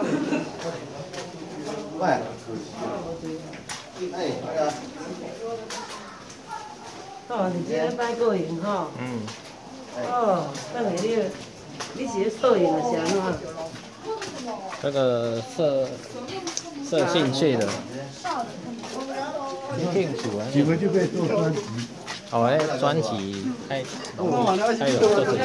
喂，哎，那个。 哦，你今日摆过瘾吼？ 嗯。 哦，等下你是咧摄影的是安怎？ 这个摄兴趣的。兴趣啊。 你们就可以做专辑。 哦，哎，专辑还有做这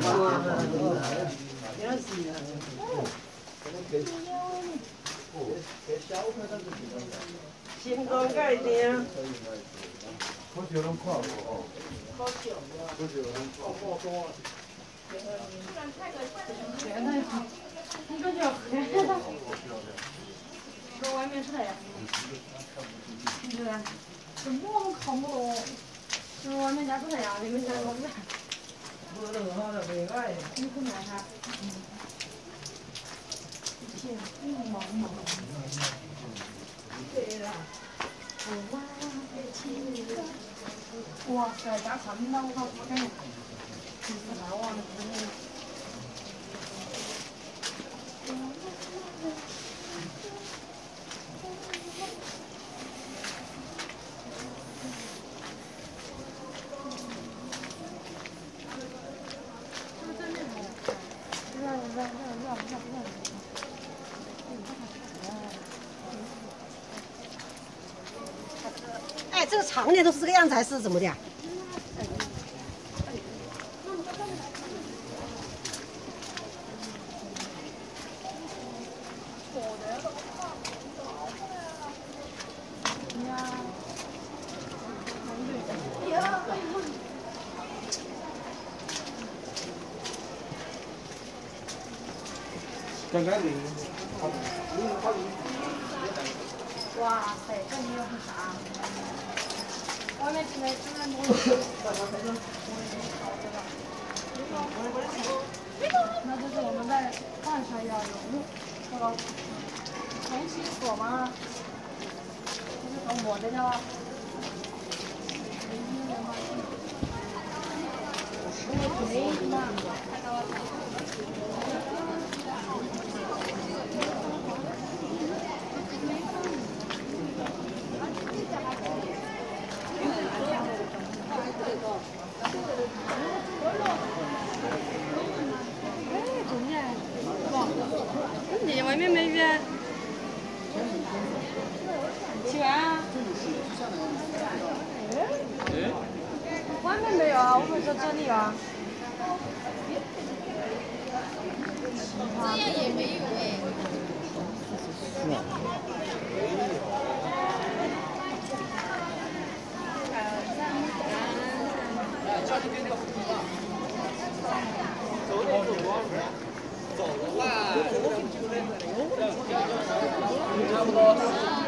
星光盖定。 好久拢看无哦。好久拢看。 一个就搁外面出来呀？对啊，怎么我看不懂？就外面家出来呀，里面家搞不来。 无落好就袂歹。 你去买它。忙。 对啦。 哇塞，家产品那我靠，我感觉就是来往的真的。 哎，这个常年都是这个样子，还是怎么的呀？ 刚刚你， 哇塞，这里有啥？外面现在正在摸鱼。那就是我们在半山腰有那个重启所吗？就是从我这叫。你外面没鱼？吃完啊？外面没有啊，我们在这里啊。这样也没有哎。是啊。 走的话，差不多。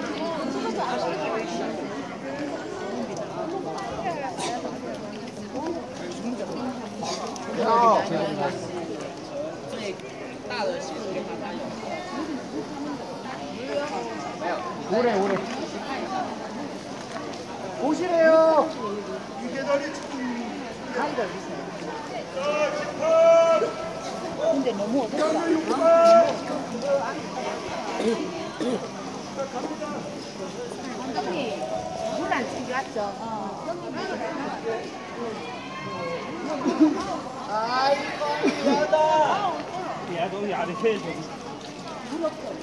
好。 最大的鞋子给他有。没有。 우레. 보시래요. 이게 더 가이드 있어요. 근데 너무 어둡다. 감독님, 물 안 챙겨왔죠? 아이고, 미안하다. 야, 너 야래 해줘. 물 없어.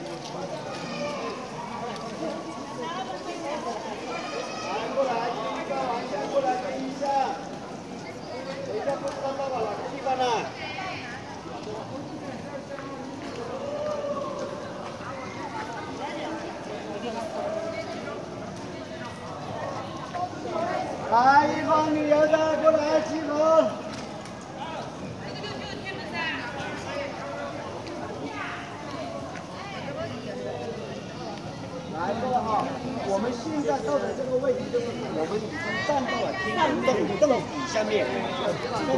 아이고, 니 여자 그 아시고. 来过哈，我们现在到的这个位置就是我们已经站到了天空洞底下面。